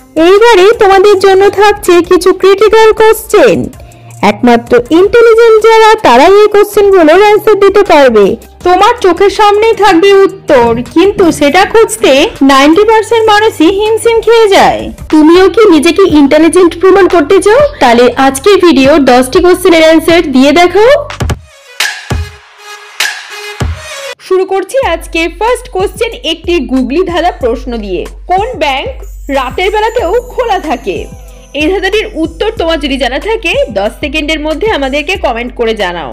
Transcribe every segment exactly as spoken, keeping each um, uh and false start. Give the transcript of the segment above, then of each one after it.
এইবারে তোমাদের জন্য থাকছে কিছু ক্রিটিক্যাল কোশ্চেন। একমাত্র ইন্টেলিজেন্ট যারা তারাই এই কোশ্চেনগুলোর অ্যান্সার দিতে পারবে। তোমার চোখের সামনেই থাকবে উত্তর, কিন্তু সেটা খুঁজতে নাইনটি পার্সেন্ট মানুষই হিমশিম খেয়ে যায়। তুমিও কি নিজেকে ইন্টেলিজেন্ট প্রমাণ করতে চাও? তাহলে আজকের ভিডিও দশটি কোশ্চেনের অ্যান্সার দিয়ে দেখাও। শুরু করছি আজকে ফার্স্ট কোশ্চেন একটি গুগলি ধাঁধা প্রশ্ন দিয়ে। কোন ব্যাংক রাতের বেলাতেও খোলা থাকে? এই ধাঁধাটির উত্তর তোমার যদি জানা থাকে দশ সেকেন্ডের মধ্যে আমাদেরকে কমেন্ট করে জানাও।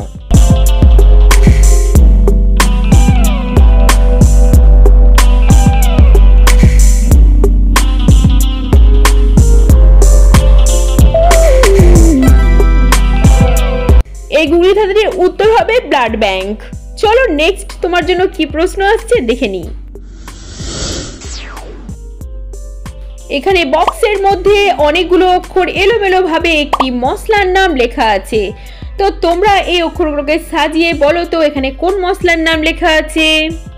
এই গুগলি ধাঁধাটির উত্তর হবে ব্লাড ব্যাংক। চলো নেক্সট তোমার জন্য কি প্রশ্ন আসছে দেখে নিই। এখানে বক্সের মধ্যে অনেকগুলো অক্ষর এলোমেলো ভাবে একটি মশলার নাম লেখা আছে। তো তোমরা এই অক্ষরগুলোকে সাজিয়ে বলো তো এখানে কোন মশলার নাম লেখা আছে।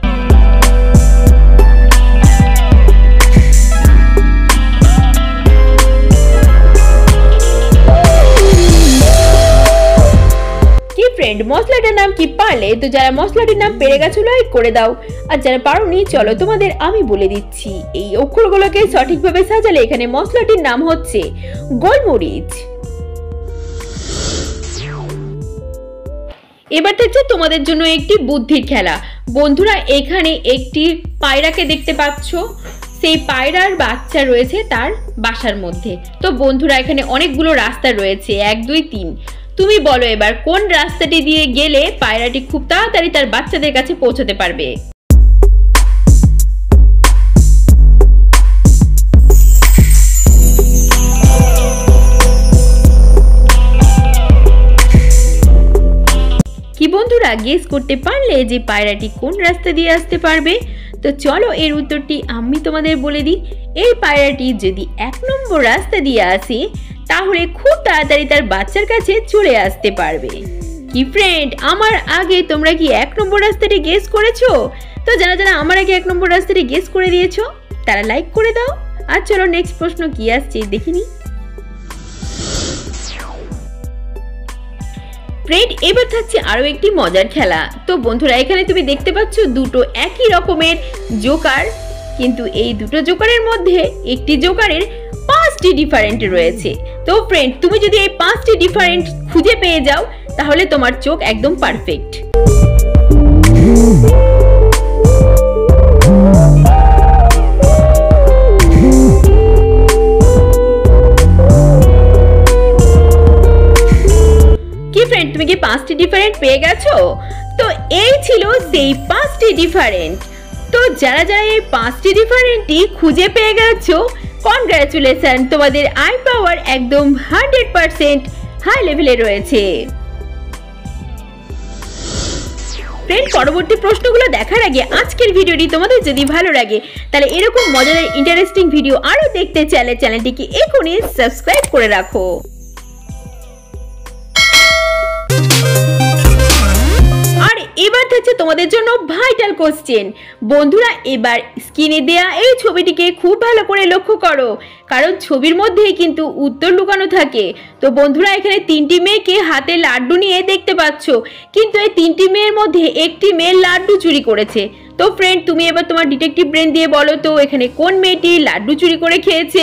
ফ্রেন্ড মশলাটার নাম কি পারলে? তো যারা মশলাটির নাম পেরে গেছো লাইক করে দাও, আর যারা পারোনি চলো তোমাদের আমি বলে দিচ্ছি। এই অক্ষরগুলোকে সঠিকভাবে সাজালে এখানে মশলাটির নাম হচ্ছে গোলমরিচ। এবার থাকছে তোমাদের জন্য একটি বুদ্ধির খেলা। বন্ধুরা এখানে একটি পায়রাকে দেখতে পাচ্ছ, সেই পায়রার বাচ্চা রয়েছে তার বাসার মধ্যে। তো বন্ধুরা এখানে অনেকগুলো রাস্তা রয়েছে, এক দুই তিন। তুমি বলো এবার কোন রাস্তাটি দিয়ে গেলে পায়রাটি খুব তাড়াতাড়ি তার বাচ্চাদের কাছে পৌঁছতে পারবে। কি বন্ধুরা গেস করতে পারলে যে পায়রাটি কোন রাস্তা দিয়ে আসতে পারবে? তো চলো এর উত্তরটি আমি তোমাদের বলে দিই। এই পায়রাটি যদি এক নম্বর রাস্তা দিয়ে আসে তাহলে খুব তাড়াতাড়ি তার বাচ্চার কাছে চলে আসতে পারবে। কি ফ্রেন্ড আমার আগে তোমরা কি এক নম্বর রাস্তাটি গেস করেছো? তো যারা যারা আমার আগে এক নম্বর রাস্তাটি গেস করে দিয়েছো তারা লাইক করে দাও। আর চলো নেক্সট প্রশ্ন কি আসছে দেখিনি। ফ্রেন্ড এবার থাকছে আরো একটি মজার খেলা। তো বন্ধুরা এখানে তুমি দেখতে পাচ্ছ দুটো একই রকমের জোকার, কিন্তু এই দুটো জোকারের মধ্যে একটি জোকারের পাঁচটি ডিফারেন্ট রয়েছে। তো ফ্রেন্ড তুমি যদি এই পাঁচটি ডিফারেন্ট খুঁজে পেয়ে যাও তাহলে তোমার চোখ একদম পারফেক্ট। কি ফ্রেন্ড তুমি কি পাঁচটি ডিফারেন্ট পেয়ে গেছো? তো এই ছিল সেই পাঁচটি ডিফারেন্ট। তো যারা যারা এই পাঁচটি ডিফারেন্টই খুঁজে পেয়ে গেছো কনগ্রাচুলেশন, তোমাদের আই পাওয়ার একদম হান্ড্রেড পার্সেন্ট হাই লেভেলে রয়েছে। ফ্রেন্ড পরবর্তী প্রশ্নগুলো দেখার আগে আজকের ভিডিওটি তোমাদের যদি ভালো লাগে তাহলে এরকম মজাদার ইন্টারেস্টিং ভিডিও আরো দেখতে চাইলে চ্যানেলটিকে এখনই সাবস্ক্রাইব করে রাখো। এবার থাকছে তোমাদের জন্য ভাইটাল কোশ্চেন। বন্ধুরা এবার স্ক্রিনে দেয়া এই ছবিটিকে খুব ভালো করে লক্ষ্য করো, কারণ ছবির মধ্যেই কিন্তু উত্তর লুকানো থাকে। তো বন্ধুরা এখানে তিনটি মেয়েকে হাতে লাড্ডু নিয়ে দেখতে পাচ্ছ, কিন্তু এই তিনটি মেয়ের মধ্যে একটি মেয়ে লাড্ডু চুরি করেছে। তো ফ্রেন্ড তুমি এবার তোমার ডিটেকটিভ ব্রেন দিয়ে বলো তো এখানে কোন মেয়েটি লাড্ডু চুরি করে খেয়েছে।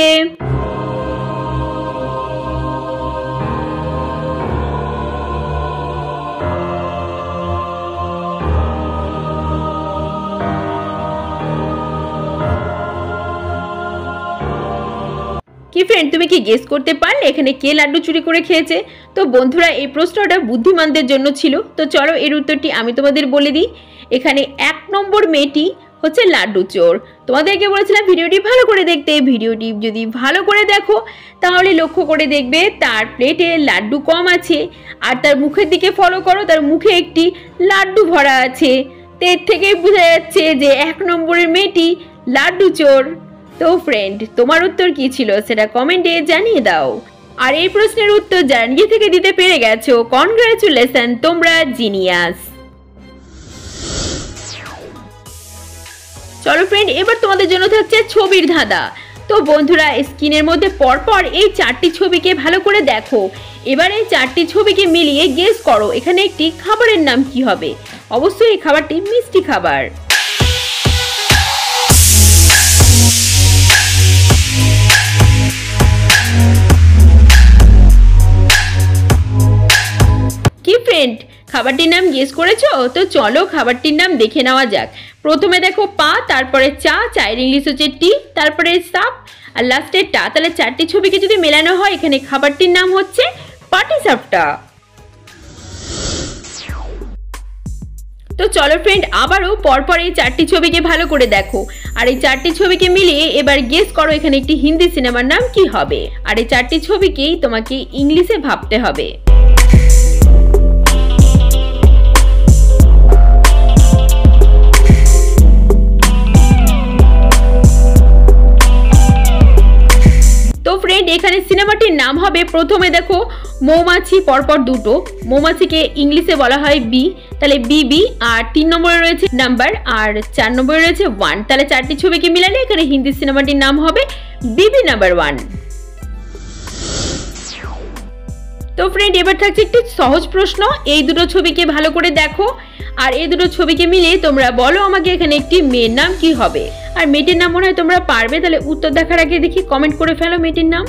কি ফ্রেন্ড তুমি কি গেস করতে পারলে এখানে কে লাড্ডু চুরি করে খেয়েছে? তো বন্ধুরা এই প্রশ্নটা বুদ্ধিমানদের জন্য ছিল। তো চলো এর উত্তরটি আমি তোমাদের বলে দিই। এখানে এক নম্বর মেয়েটি হচ্ছে লাড্ডু চোর। তোমাদেরকে বলেছিলাম ভিডিওটি ভালো করে দেখতে। ভিডিওটি যদি ভালো করে দেখো তাহলে লক্ষ্য করে দেখবে তার প্লেটে লাড্ডু কম আছে, আর তার মুখের দিকে ফলো করো, তার মুখে একটি লাড্ডু ভরা আছে। তো এর থেকেই বোঝা যাচ্ছে যে এক নম্বরের মেয়েটি লাড্ডু চোর। তো ফ্রেন্ড তোমার উত্তর কি ছিল সেটা কমেন্টে জানিয়ে দাও। আর এই প্রশ্নের উত্তর যারা নিজে থেকে দিতে পেরে গেছো কনগ্রাচুলেশন, তোমরা জিনিয়াস। চলো ফ্রেন্ড এবার তোমাদের জন্য থাকছে ছবির ধাঁধা। তো বন্ধুরা স্ক্রিনের মধ্যে পরপর এই চারটি ছবিকে ভালো করে দেখো। এবার এই চারটি ছবিকে মিলিয়ে গেস করো এখানে একটি খাবারের নাম কি হবে। অবশ্যই এই খাবারটি মিষ্টি খাবার। কি ফ্রেন্ড, খাবারটির নাম গেস করেছো? তো চলো খাবারটির নাম দেখে নেওয়া যাক। প্রথমে দেখো পা, তারপরে চা, চায়ের ইংলিশ হচ্ছে টি, তারপরে সাপ আর লাস্টে টা। তাহলে চারটি ছবিকে যদি মেলানো হয় এখানে খাবারটির নাম হচ্ছে পাটিসাপটা। তো চলো ফ্রেন্ড, আবারও পরপর এই চারটি ছবিকে ভালো করে দেখো আর এই চারটি ছবিকে মিলিয়ে এবার গেস করো এখানে একটি হিন্দি সিনেমার নাম কি হবে। আর এই চারটি ছবিকেই তোমাকে ইংলিশে ভাবতে হবে। তো ফ্রেন্ড, এখানে সিনেমাটির নাম হবে, প্রথমে দেখো মৌমাছি, পরপর দুটো মৌমাছিকে ইংলিশে বলা হয় বি, তাহলে বিবি। আর তিন নম্বরে রয়েছে নাম্বার আর চার নম্বরে রয়েছে ওয়ান। তাহলে চারটি ছবিকে মিলালে এখানে হিন্দি সিনেমাটির নাম হবে বিবি নাম্বার ওয়ান। তো ফ্রেন্ড, এবার থাকছে একটি সহজ প্রশ্ন। এই দুটো ছবিকে ভালো করে দেখো আর এই দুটো ছবিকে মিলিয়ে তোমরা বলো আমাকে এখানে একটি মেয়ের নাম কি হবে। আর মেয়েটির নাম মনে হয় তোমরা পারবে, তাহলে উত্তর দেখার আগে দেখি কমেন্ট করে ফেলো মেয়েটির নাম।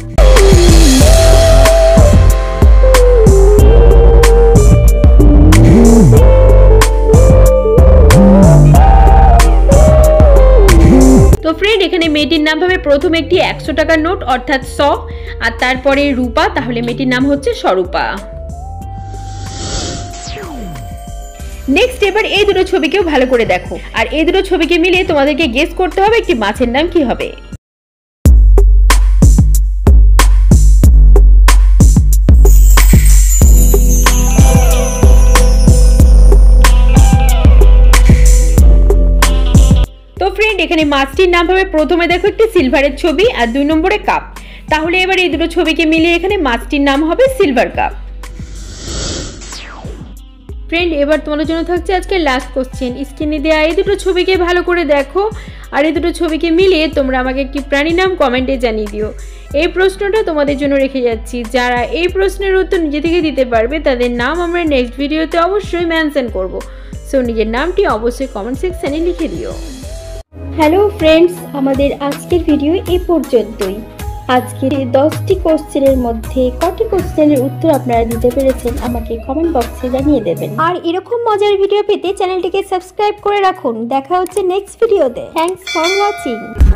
তো ফ্রেন্ড, এখানে মেয়েটির নাম হবে প্রথমে একটি একশো টাকার নোট অর্থাৎ স, আর তারপরে রূপা, তাহলে মেয়েটির নাম হচ্ছে স্বরূপা। নেক্সট, এবার এই দুটো ছবিকেও ভালো করে দেখো আর এই দুটো ছবিকে মিলিয়ে তোমাদেরকে গেস করতে হবে একটি মাছের নাম কি হবে। তো ফ্রেন্ড, এখানে মাছটির নাম হবে, প্রথমে দেখো একটি সিলভারের ছবি আর দুই নম্বরে কাপ, তাহলে এবার এই দুটো ছবিকে মিলিয়ে এখানে মাছটির নাম হবে সিলভার কাপ। ফ্রেন্ড, এবার তোমাদের জন্য থাকছে আজকে লাস্ট কোশ্চেন। স্ক্রিনে দেওয়া এই দুটো ছবিকে ভালো করে দেখো আর এই দুটো ছবিকে মিলিয়ে তোমরা আমাকে একটি প্রাণী নাম কমেন্টে জানিয়ে দিও। এই প্রশ্নটা তোমাদের জন্য রেখে যাচ্ছি। যারা এই প্রশ্নের উত্তর নিজে থেকে দিতে পারবে তাদের নাম আমরা নেক্সট ভিডিওতে অবশ্যই মেনশন করব। সো নিজের নামটি অবশ্যই কমেন্ট সেকশনে লিখে দিও। হ্যালো ফ্রেন্ডস, আমাদের আজকের ভিডিও এই পর্যন্তই। আজকের এই দশটি কোশ্চেনের মধ্যে কটি কোশ্চেনের উত্তর আপনারা দিতে পেরেছেন আমাকে কমেন্ট বক্সে জানিয়ে দেবেন। আর এরকম মজার ভিডিও পেতে চ্যানেলটিকে সাবস্ক্রাইব করে রাখুন। দেখা হচ্ছে নেক্সট ভিডিওতে। Thanks for watching.